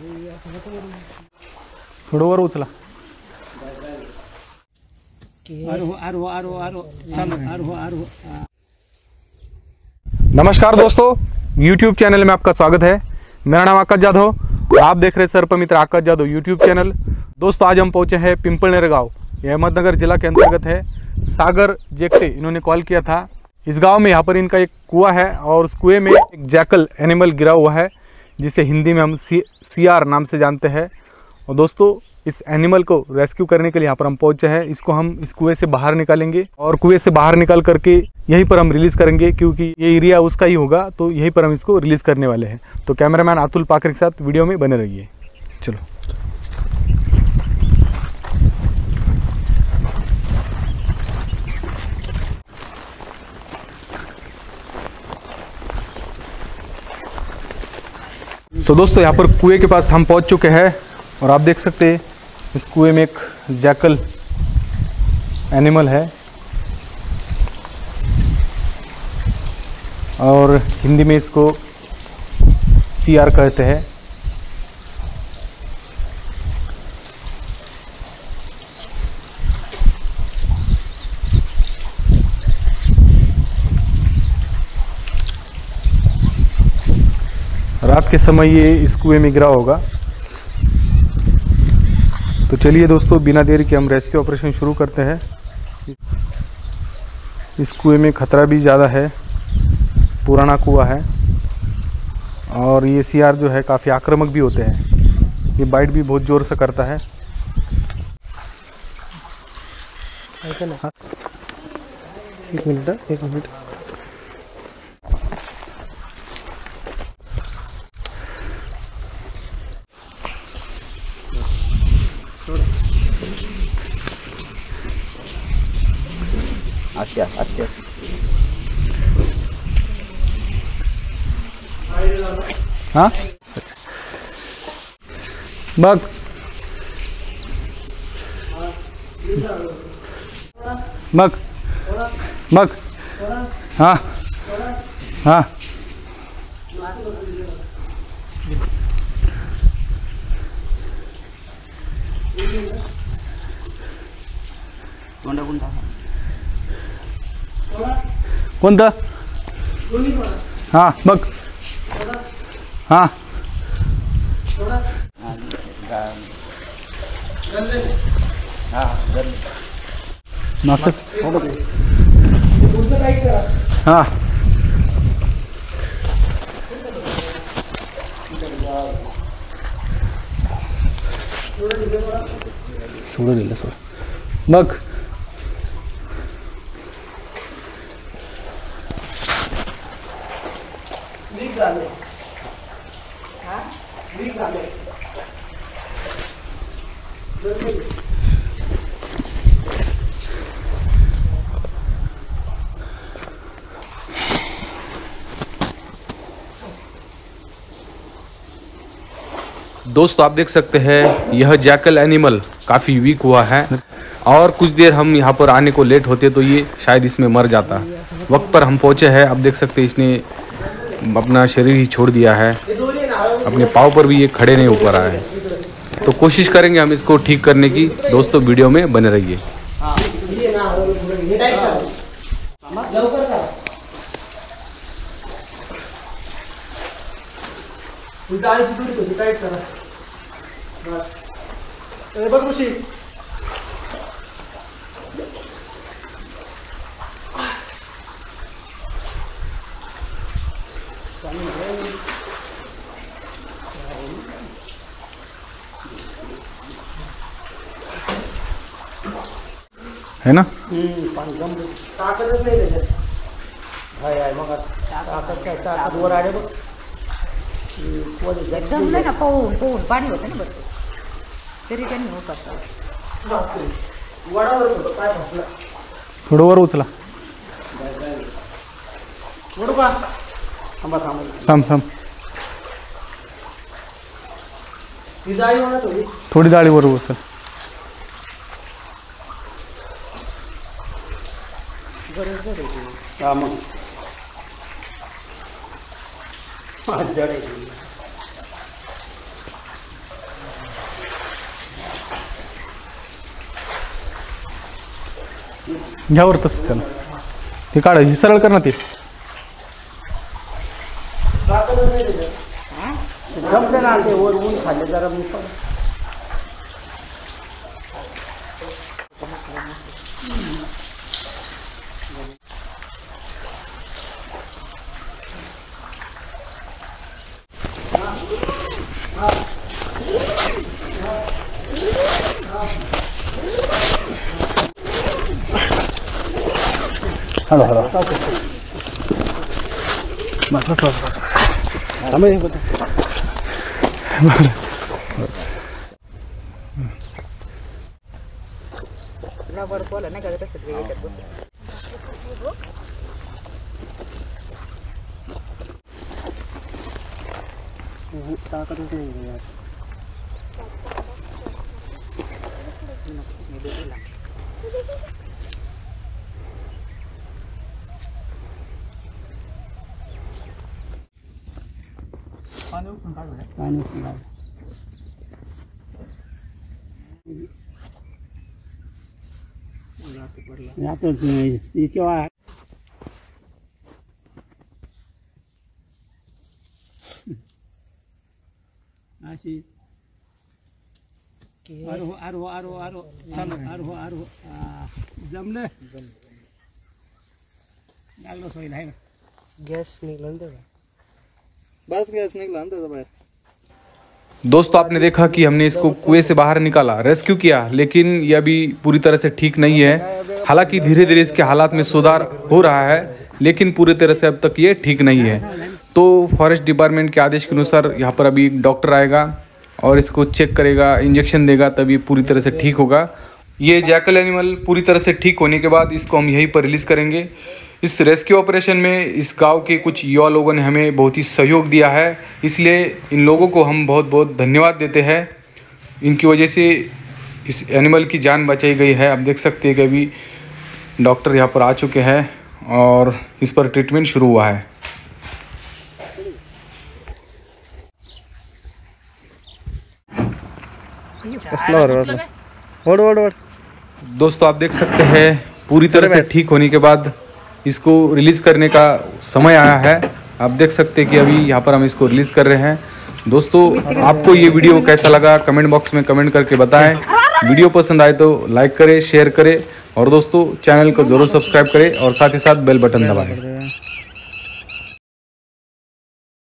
थोडं वर उचला. नमस्कार दोस्तों, YouTube चैनल में आपका स्वागत है. मेरा नाम आकाश जाधव और आप देख रहे हैं सर्पमित्र आकाश जाधव YouTube चैनल. दोस्तों आज हम पहुंचे हैं पिंपलनेर गांव. यह अहमदनगर जिला के अंतर्गत है. सागर जेकटे इन्होंने कॉल किया था. इस गांव में यहाँ पर इनका एक कुआं है और उस कुएं में एक जैकल एनिमल गिरा हुआ है जिसे हिंदी में हम CR नाम से जानते हैं. और दोस्तों इस एनिमल को रेस्क्यू करने के लिए यहाँ पर हम पहुँचे हैं. इसको हम इस कुएं से बाहर निकालेंगे और कुएं से बाहर निकाल करके यहीं पर हम रिलीज़ करेंगे, क्योंकि ये एरिया उसका ही होगा, तो यहीं पर हम इसको रिलीज़ करने वाले हैं. तो कैमरामैन अतुल पाकर के साथ वीडियो में बने रहिए. चलो. तो दोस्तों यहाँ पर कुएं के पास हम पहुँच चुके हैं और आप देख सकते हैं इस कुएं में एक जैकल एनिमल है और हिंदी में इसको CR कहते हैं. रात के समय ये इस कुएं में गिरा होगा. तो चलिए दोस्तों बिना देरी के हम रेस्क्यू ऑपरेशन शुरू करते हैं. इस कुएं में खतरा भी ज़्यादा है, पुराना कुआं है और ये CR जो है काफ़ी आक्रामक भी होते हैं. ये बाइट भी बहुत ज़ोर से करता है. एक मिनट. अच्छा. हाँ बघ हाँ हाँ कोणतं? हाँ बघ. हाँ हाँ थोडं दिलं सर. बघ दोस्तों आप देख सकते हैं यह जैकल एनिमल काफ़ी वीक हुआ है और कुछ देर हम यहाँ पर आने को लेट होते तो ये शायद इसमें मर जाता. वक्त पर हम पहुँचे हैं. आप देख सकते हैं इसने अपना शरीर ही छोड़ दिया है. अपने पाँव पर भी ये खड़े नहीं हो पा रहा है. तो कोशिश करेंगे हम इसको ठीक करने की. दोस्तों वीडियो में बने रहिए. है ना. ताकदच नाही त्याच्यात. हाय मग ताकद काय ताकद वर आले बघ. एकदम नाही ना पोहून पाणी होतं ना. बरं तरी त्यांनी हो करतात. वडावर होतं काय फसलं. थोडं वर उचला. वडू का. थांब. ही जाळी म्हणत होती. थोडी जाळी वर उचल. हाँ मग जड़े घ्यावर तसं त्याला ते काढायची सरळ कर ना ते. ताकदच नाही त्याच्यात. जमलं ना ते वर ऊन खाल्ले जरा मी पण. हळू हळू बस बस बस बस बस. रबर पोला नाही का तसं याच्यात बसून. ताकदच नाही यार. पाणी उचलून टाक. अशी आरो आरो आरो आरो आरो आरो जमलं लागलं सोयीला आहे ना. गॅस निघला ना त्याचा. बस गैस निकला अंदर बाहर. दोस्तों आपने देखा कि हमने इसको कुएं से बाहर निकाला, रेस्क्यू किया, लेकिन यह अभी पूरी तरह से ठीक नहीं है। हालांकि धीरे धीरे इसके हालात में सुधार हो रहा है, लेकिन पूरी तरह से अब तक ये ठीक नहीं है। तो फॉरेस्ट डिपार्टमेंट के आदेश के अनुसार यहाँ पर अभी डॉक्टर आएगा और इसको चेक करेगा, इंजेक्शन देगा, तब ये पूरी तरह से ठीक होगा। ये जैकल एनिमल पूरी तरह से ठीक होने के बाद इसको हम यहीं पर रिलीज़ करेंगे। इस रेस्क्यू ऑपरेशन में इस गांव के कुछ युवा लोगों ने हमें बहुत ही सहयोग दिया है, इसलिए इन लोगों को हम बहुत बहुत धन्यवाद देते हैं। इनकी वजह से इस एनिमल की जान बचाई गई है। आप देख सकते हैं कि अभी डॉक्टर यहाँ पर आ चुके हैं और इस पर ट्रीटमेंट शुरू हुआ है। दोस्तों आप देख सकते हैं पूरी तरह से ठीक होने के बाद इसको रिलीज़ करने का समय आया है। आप देख सकते हैं कि अभी यहाँ पर हम इसको रिलीज़ कर रहे हैं। दोस्तों आपको ये वीडियो कैसा लगा कमेंट बॉक्स में कमेंट करके बताएं। वीडियो पसंद आए तो लाइक करें, शेयर करें और दोस्तों चैनल को ज़रूर सब्सक्राइब करें और साथ ही साथ बेल बटन दबाएं।